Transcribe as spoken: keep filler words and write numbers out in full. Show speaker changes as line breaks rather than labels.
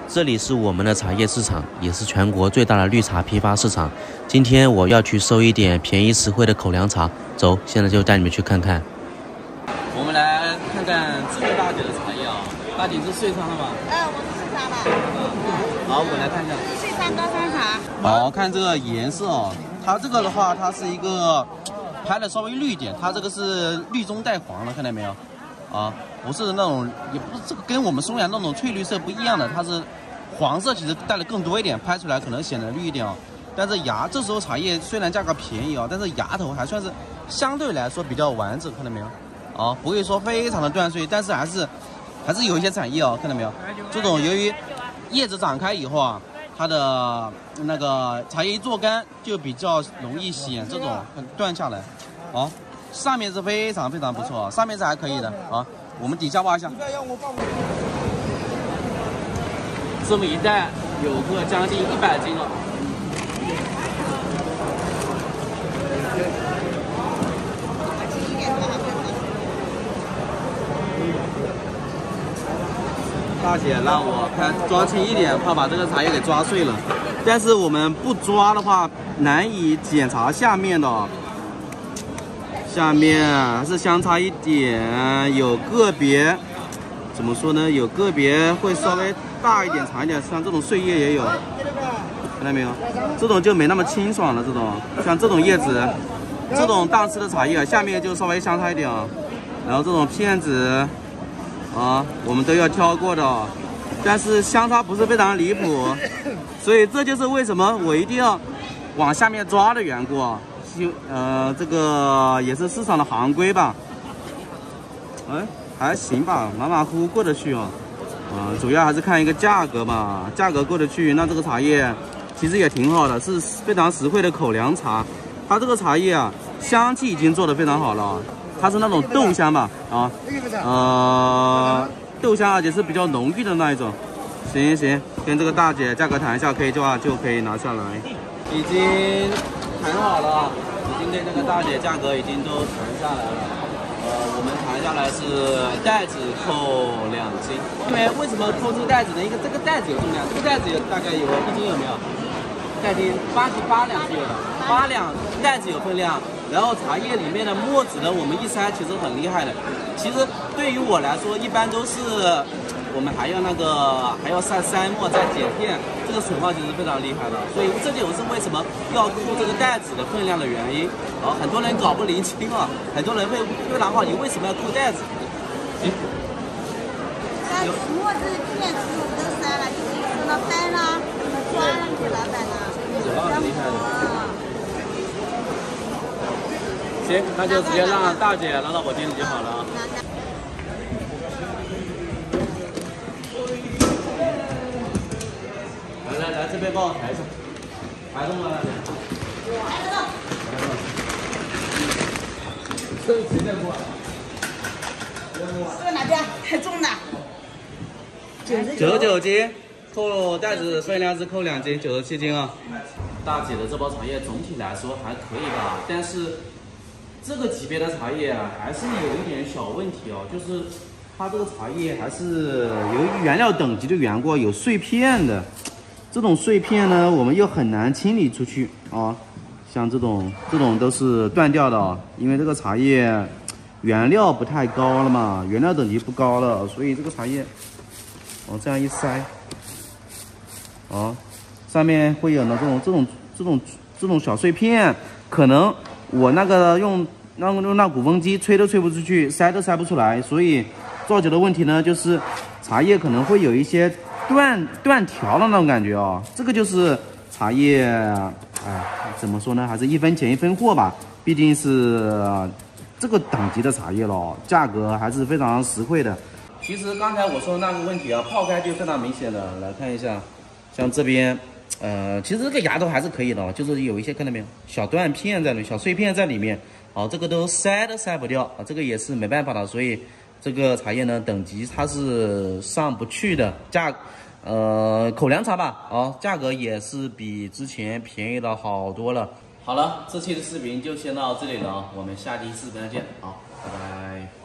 这里是我们的茶叶市场，也是全国最大的绿茶批发市场。今天我要去收一点便宜实惠的口粮茶，走，现在就带你们去看看。我们来看看这位大姐的茶叶啊，大姐是穗仓的吗？
呃，我是穗仓的。
好，我来看一下。
穗仓高山茶。
好看这个颜色哦，它这个的话，它是一个拍的稍微绿一点，它这个是绿中带黄的，看到没有？啊，不是那种，也不是这个跟我们松阳那种翠绿色不一样的，它是黄色，其实带的更多一点，拍出来可能显得绿一点哦。但是芽这时候茶叶虽然价格便宜哦，但是芽头还算是相对来说比较完整，看到没有？啊，不会说非常的断碎，但是还是还是有一些产叶哦，看到没有？这种由于叶子长开以后啊，它的那个茶叶一做干就比较容易显这种断下来，好。上面是非常非常不错，上面是还可以的啊。我们底下挖一下，这么一袋有个将近一百斤了。大姐让我看抓轻一点，怕把这个茶叶给抓碎了。但是我们不抓的话，难以检查下面的。下面还是相差一点，有个别怎么说呢？有个别会稍微大一点、长一点，像这种碎叶也有，看到没有？这种就没那么清爽了。这种像这种叶子，这种档次的茶叶，下面就稍微相差一点啊。然后这种片子啊，我们都要挑过的，但是相差不是非常离谱，所以这就是为什么我一定要往下面抓的缘故啊。呃，这个也是市场的行规吧，哎，还行吧，马马虎虎过得去哦。啊、呃，主要还是看一个价格嘛，价格过得去，那这个茶叶其实也挺好的，是非常实惠的口粮茶。它这个茶叶啊，香气已经做得非常好了，它是那种豆香吧，啊，呃，豆香而且是比较浓郁的那一种。行行，跟这个大姐价格谈一下，可以的话就可以拿下来，已经谈好了。已经跟那个大姐价格已经都谈下来了，呃，我们谈下来是袋子扣两斤，因为为什么扣这个袋子呢？因为这个袋子有重量，这个袋子有大概有一斤有没有？袋斤八斤八两是有的，八两袋子有分量。然后茶叶里面的沫子呢，我们一筛其实很厉害的。其实对于我来说，一般都是我们还要那个还要筛筛沫再剪片。这个损耗其实非常厉害的，所以这就是为什么要扣这个袋子的分量的原因。然后很多人搞不厘清啊，很多人会会问好，你为什么要扣袋子？行。
那沫子片子我都筛了，就是说到掰了，抓上去了，掰了。
损耗很厉害的。行，那就直接让大姐拿到我店里就好了啊。来来，这边帮我抬一下，抬动了那边。抬得动。这个谁在过？
这个哪边？太重了。
九十九斤，扣袋子分量是扣两斤，九十七斤啊。大姐的这包茶叶总体来说还可以吧，但是这个级别的茶叶啊，还是有一点小问题哦，就是它这个茶叶还是由于原料等级的缘故，有碎片的。这种碎片呢，我们又很难清理出去啊。像这种，这种都是断掉的啊，因为这个茶叶原料不太高了嘛，原料等级不高了，所以这个茶叶，我这样一筛，啊，上面会有呢这种这种这种这种小碎片，可能我那个用那用那鼓风机吹都吹不出去，筛都筛不出来，所以造就的问题呢，就是茶叶可能会有一些。断断条的那种感觉哦，这个就是茶叶，哎，怎么说呢？还是一分钱一分货吧，毕竟是这个等级的茶叶咯，价格还是非常实惠的。其实刚才我说的那个问题啊，泡开就非常明显的，来看一下，像这边，呃，其实这个芽头还是可以的，就是有一些看到没有，小断片在里面，小碎片在里面，好，这个都筛都筛不掉啊，这个也是没办法的，所以这个茶叶呢，等级它是上不去的，价。呃，口粮茶吧，哦，价格也是比之前便宜了好多了。好了，这期的视频就先到这里了啊，我们下期视频再见，好，拜拜。